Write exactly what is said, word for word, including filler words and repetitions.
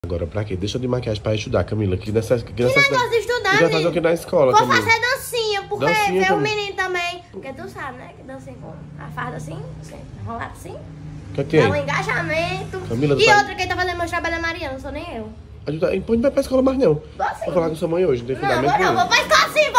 Agora pra quê? Deixa de maquiagem pra estudar, Camila. Que, nessa, que, que nessa negócio de estudar, você vai fazer o que na escola, Vou Camila? fazer dancinha, porque Dancinha, ver o Camila. menino também. Porque tu sabe, né? Que dancinha com a farda assim, assim enrolada assim. O que é que tem? Dá um engajamento. Camila, tu E tá- outra, quem tá fazendo meus trabalhos é a Mariana, não sou nem eu. A gente tá... Pô, não vai pra escola mais não. Vou sim. Vou falar com sua mãe hoje, não tem Não, vou fundamento não, nenhum. vou pra escola sim,